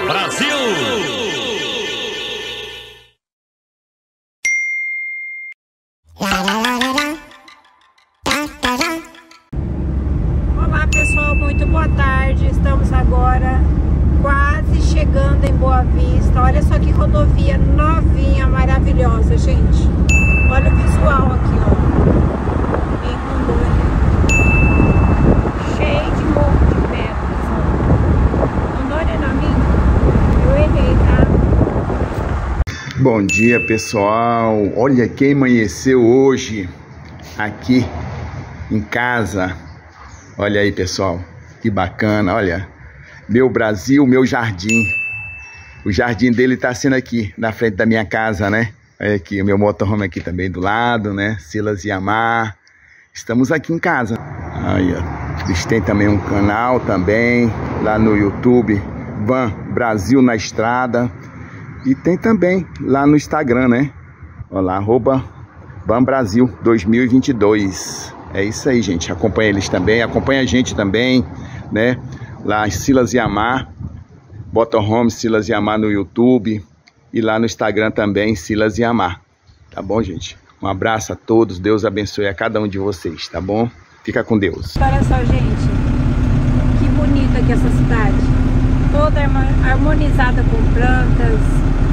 Brasil! Olá pessoal, muito boa tarde. Estamos agora quase chegando em Boa Vista. Olha só que rodovia novinha, maravilhosa, gente. Olha o visual aqui, ó, em Rondônia. Cheio de morro de pedras, ó. Rondônia não, minha. Eu errei, tá? Bom dia, pessoal. Olha quem amanheceu hoje aqui em casa. Olha aí, pessoal, que bacana. Olha, meu Brasil, meu jardim. O jardim dele tá sendo aqui na frente da minha casa, né? Olha aqui, o meu motorhome aqui também do lado, né? Silas Yamar. Estamos aqui em casa. Aí, ó. Eles têm também um canal também lá no YouTube, Van Brasil na Estrada. E tem também lá no Instagram, né? Olha lá, @Van Brasil 2022. É isso aí, gente. Acompanha eles também, acompanha a gente também, né? Lá Silas Yamar, motorhome Silas Yamar no YouTube e lá no Instagram também, Silas Yamar. Tá bom, gente? Um abraço a todos, Deus abençoe a cada um de vocês, tá bom? Fica com Deus. Olha só, gente, que bonita aqui essa cidade. Toda harmonizada com plantas,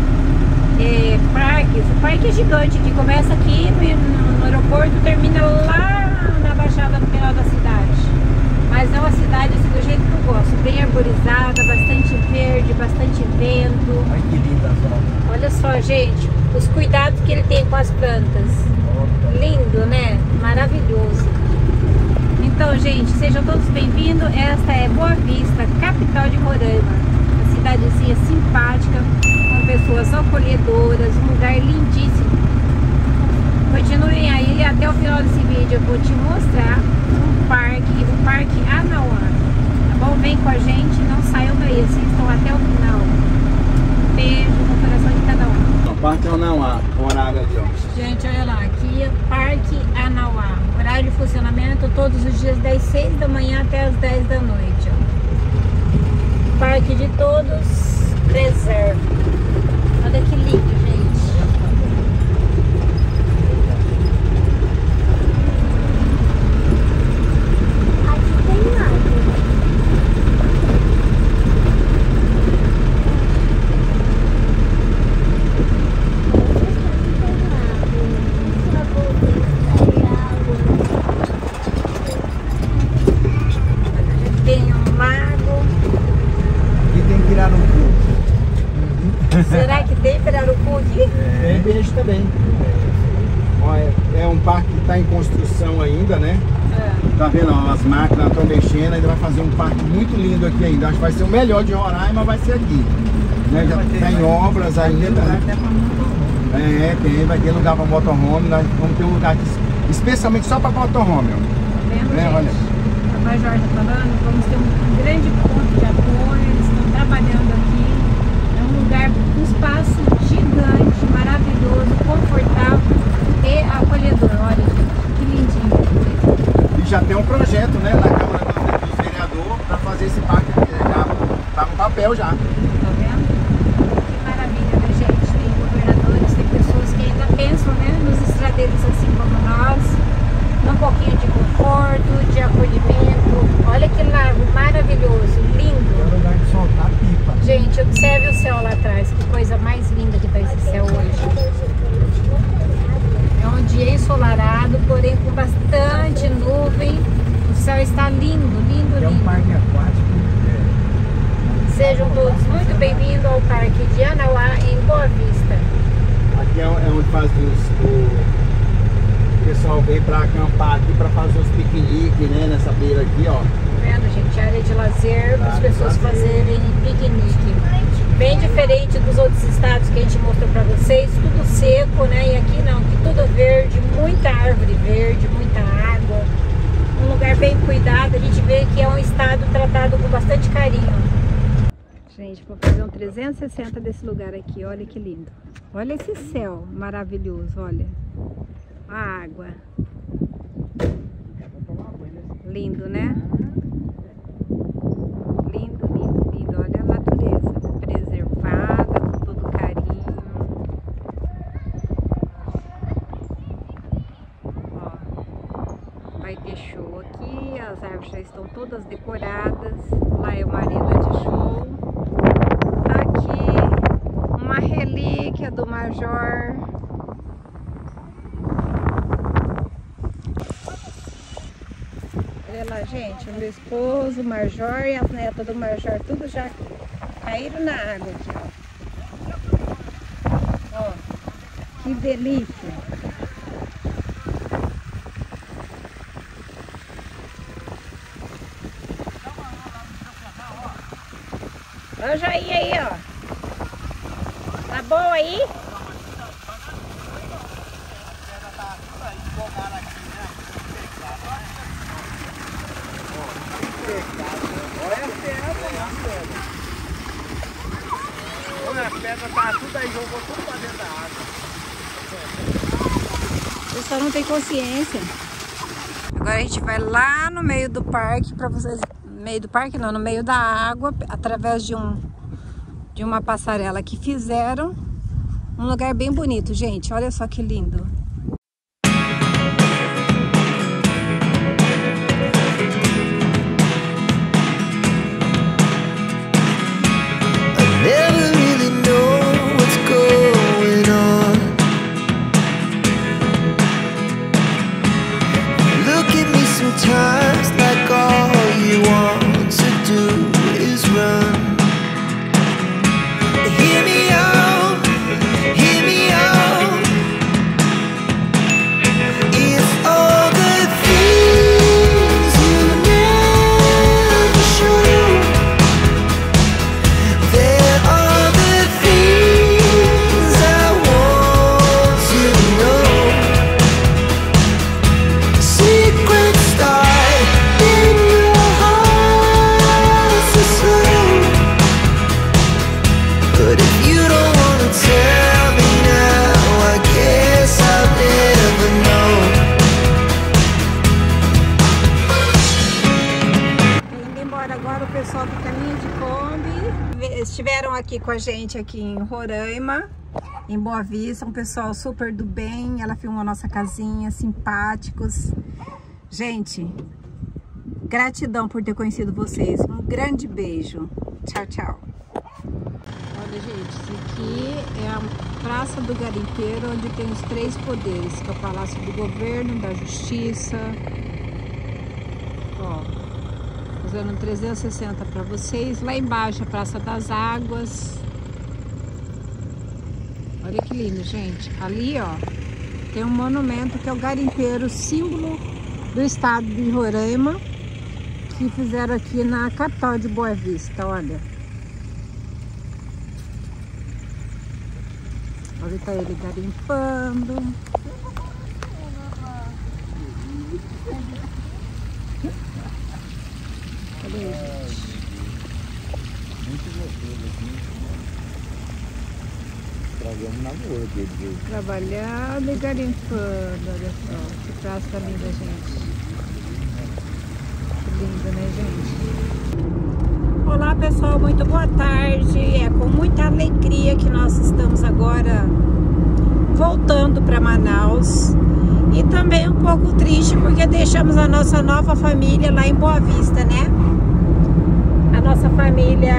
parques. O parque é gigante, que começa aqui no aeroporto e termina lá na Baixada, no final da cidade. Mas é uma cidade assim, do jeito que eu gosto, bem arborizada, bastante verde, bastante vento. Olha que linda a zona. Olha só, gente, os cuidados que ele tem com as plantas. Lindo, né? Maravilhoso. Então, gente, sejam todos bem-vindos. Esta é Boa Vista, capital de Roraima. Uma cidadezinha simpática, com pessoas acolhedoras, um lugar lindíssimo. Continuem aí até o final desse vídeo. Eu vou te mostrar o Parque Anauá. Tá bom? Vem com a gente, não saiam daí, assistam até o final. Beijo no coração de cada um. Parque Anauá, horário ali, ó. Gente, olha lá, aqui é Parque Anauá. Horário de funcionamento todos os dias das 6 da manhã até as 10 da noite. Ó. Parque de todos, preserva. Olha que lindo, gente. Aqui tem lago. Será que tem pirarucu aqui? Tem peixe também. Olha, é um parque que está em construção ainda, né? Tá vendo? Ó, as máquinas estão mexendo, ainda vai fazer um parque muito lindo aqui ainda. Acho que vai ser o melhor de Roraima, vai ser aqui. Né? Já está em obras ainda. Vai ter lugar para motorhome. Nós vamos ter um lugar aqui, especialmente só para motorhome. Tá vendo, gente? Olha. A Major está falando, vamos ter um grande ponto de apoio, eles estão trabalhando aqui. É um lugar, um espaço gigante, maravilhoso, confortável e acolhedor. Olha, gente, que lindinho. E já tem um projeto, né, na Câmara dos Vereadores para fazer esse parque aqui. Já tá no papel já. Tá vendo? Que maravilha, né, gente? Tem governadores, tem pessoas que ainda pensam, né, nos estradeiros assim como nós, num pouquinho de conforto, de acolhimento. Olha que lago maravilhoso, lindo. É o lugar de soltar pipa. Gente, observe o céu lá atrás, que coisa mais linda que tá esse céu hoje. É um dia ensolarado, porém com bastante nuvem. O céu está lindo, lindo, É um lindo. parque aquático. Sejam todos muito bem-vindos ao Parque de Anauá, em Boa Vista. Aqui é onde faz o pessoal vem para acampar aqui, para fazer os piqueniques, né, nessa beira aqui, ó. Tá vendo, gente? Área de lazer para as pessoas fazerem piquenique. Bem diferente dos outros estados que a gente mostrou para vocês, tudo seco, né? E aqui não, aqui tudo verde, muita árvore verde, muita água. Um lugar bem cuidado, a gente vê que é um estado tratado com bastante carinho. Gente, vou fazer um 360 desse lugar aqui, olha que lindo. Olha esse céu maravilhoso, olha. A água. Lindo, né? Lindo, lindo, lindo. Olha a natureza presente. estão todas decoradas. Lá é uma arena de show. Aqui uma relíquia do Major. Olha lá, gente, o meu esposo, o Major e as netas do Major, tudo já caíram na água aqui, ó. Ó, que delícia! Olha o Jair aí, ó. Tá bom aí? Olha, a pedra tá tudo aí, jogou tudo pra dentro da água. O pessoal não tem consciência. Agora a gente vai lá no meio do parque para vocês. No meio do parque não, no meio da água, através de uma passarela que fizeram. Um lugar bem bonito, gente. Olha só que lindo. Sometimes like all you want to do is run. Hear me out, hear me out. If all the things you never show, there are the things I want to know. Secrets but if you don't wanna tell me now, I guess I'll never know. Indo embora agora o pessoal do Caminho de Kombi. Estiveram aqui com a gente aqui em Roraima, em Boa Vista, um pessoal super do bem. Ela filmou a nossa casinha, simpáticos. Gente, gratidão por ter conhecido vocês. Um grande beijo. Tchau, tchau. Olha, gente, isso aqui é a Praça do Garimpeiro, onde tem os 3 poderes, que é o Palácio do Governo, da Justiça. Ó, usando 360 para vocês. Lá embaixo a Praça das Águas. Olha que lindo, gente. Ali, ó, tem um monumento que é o Garimpeiro, símbolo do estado de Roraima, que fizeram aqui na capital de Boa Vista, olha. Ali tá ele garimpando. Olha aí, gente. Muito gostoso aqui. Trabalhando na boa aqui. Trabalhando e garimpando, olha só. Que praça linda, gente. Que linda, né, gente? Olá, pessoal, muito boa tarde. É com muita alegria que nós estamos agora voltando para Manaus. E também um pouco triste porque deixamos a nossa nova família lá em Boa Vista, né? A nossa família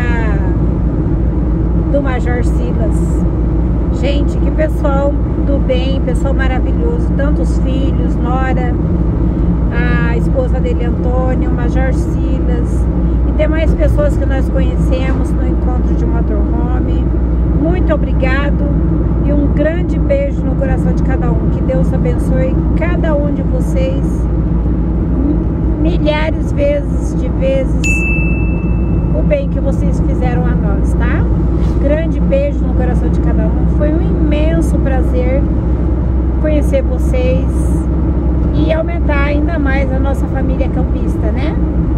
do Major Silas. Gente, que pessoal do bem, pessoal maravilhoso. Tantos filhos, nora, a esposa dele, Antônio, o Major Silas e demais pessoas que nós conhecemos no encontro de motorhome. Muito obrigado e um grande beijo no coração de cada um. Que Deus abençoe cada um de vocês milhares de vezes o bem que vocês fizeram a nós, tá? Grande beijo no coração de cada um. Foi um imenso prazer conhecer vocês e aumentar ainda mais a nossa família campista, né?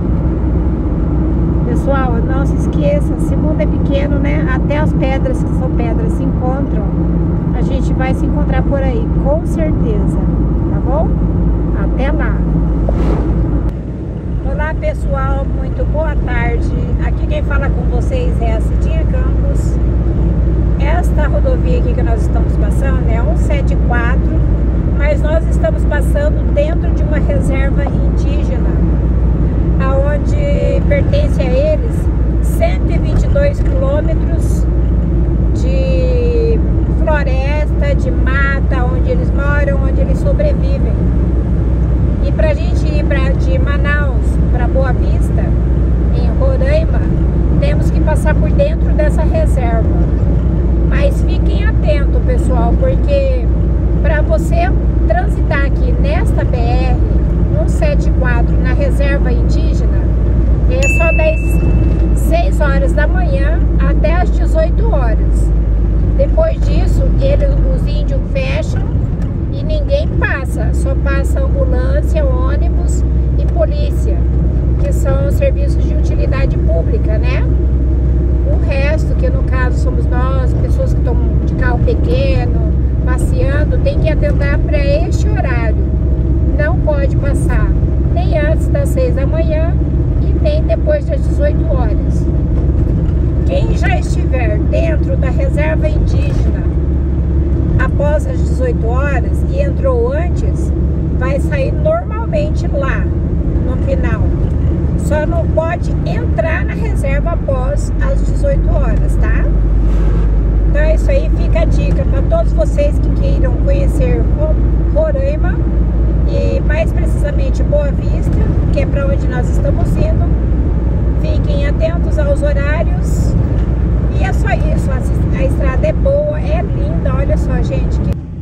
Pessoal, não se esqueça, se o mundo é pequeno, né? Até as pedras que são pedras se encontram. A gente vai se encontrar por aí, com certeza, tá bom? Até lá! Olá, pessoal, muito boa tarde. Aqui quem fala com vocês é a Cidinha Campos. Esta rodovia aqui que nós estamos passando é 174, mas nós estamos passando dentro de uma reserva indígena. aonde pertence a eles 122 quilômetros de floresta, de mata, onde eles moram, onde eles sobrevivem. E pra gente ir de Manaus para Boa Vista, em Roraima, temos que passar por dentro dessa reserva. Mas fiquem atentos, pessoal, porque para você transitar aqui nesta BR 174 na reserva indígena, é só 6 horas da manhã até as 18 horas. Depois disso, os índios fecham e ninguém passa, só passa ambulância, ônibus e polícia, que são serviços de utilidade pública, né? O resto, que no caso somos nós, pessoas que estão de carro pequeno, passeando, tem que atentar para este horário. Não pode passar nem antes das 6 da manhã e nem depois das 18 horas. Quem já estiver dentro da reserva indígena após as 18 horas e entrou antes, vai sair normalmente lá no final. Só não pode entrar na reserva após as 18 horas, tá? Então é isso aí, fica a dica para todos vocês que queiram conhecer Roraima e mais precisamente Boa Vista, que é para onde nós estamos indo. Fiquem atentos aos horários. E é só isso, a estrada é boa, é linda, olha só, gente.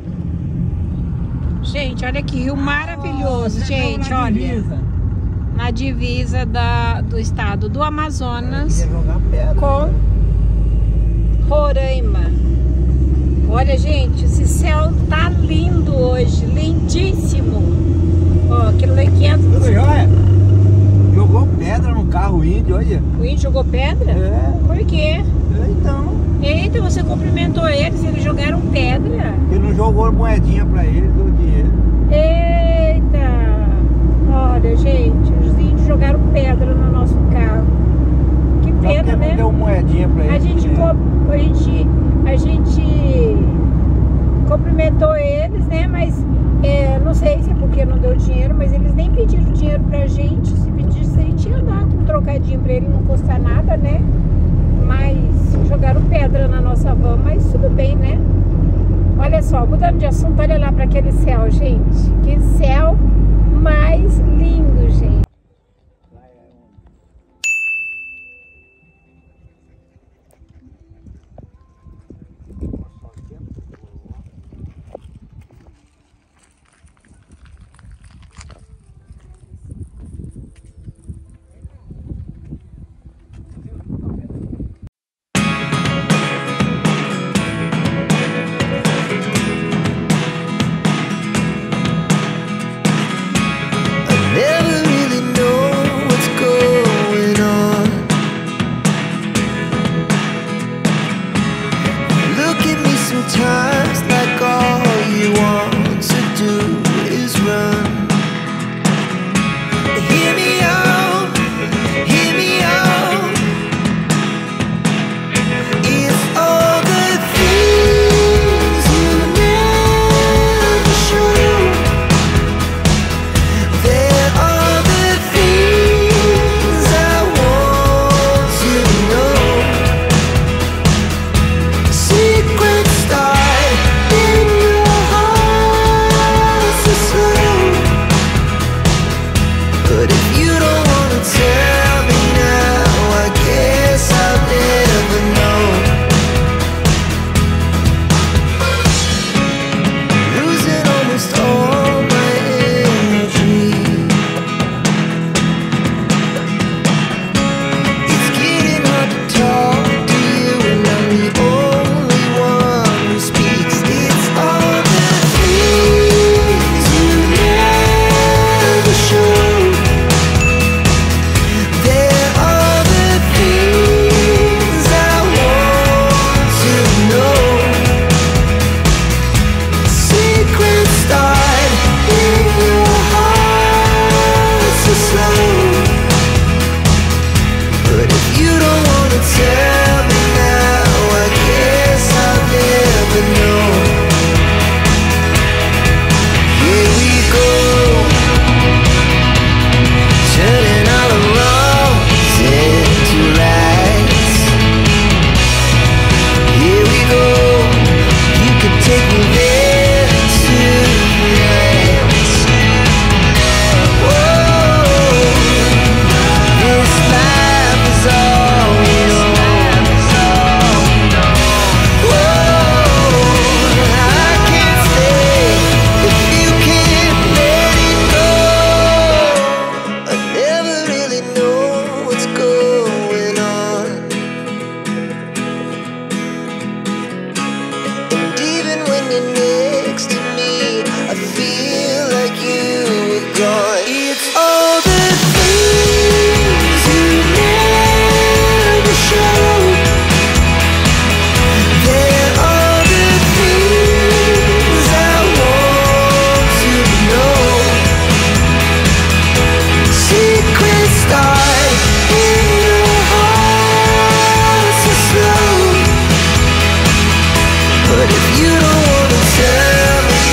Gente, olha que rio maravilhoso, gente, olha. Na divisa do estado do Amazonas com Roraima. Olha, gente, esse céu tá lindo hoje, lindíssimo. Ó, aquilo lá é 500. Jogou pedra no carro índio, olha. O índio jogou pedra? É. Por quê? Então. Eita, você cumprimentou eles, eles jogaram pedra. Ele não jogou moedinha pra eles, deu dinheiro. Eita! Olha, gente, os índios jogaram pedra no nosso carro. Que pena, né? Não deu moedinha pra eles. A gente cumprimentou eles, né? Mas não sei se é porque não deu dinheiro, mas eles nem pediram dinheiro pra gente. Se pedisse, a gente ia dar um trocadinho pra ele, não custar nada, né? Mas jogaram pedra na nossa van, mas tudo bem, né? Olha só, mudando de assunto, olha lá para aquele céu, gente. Que céu mais lindo, gente.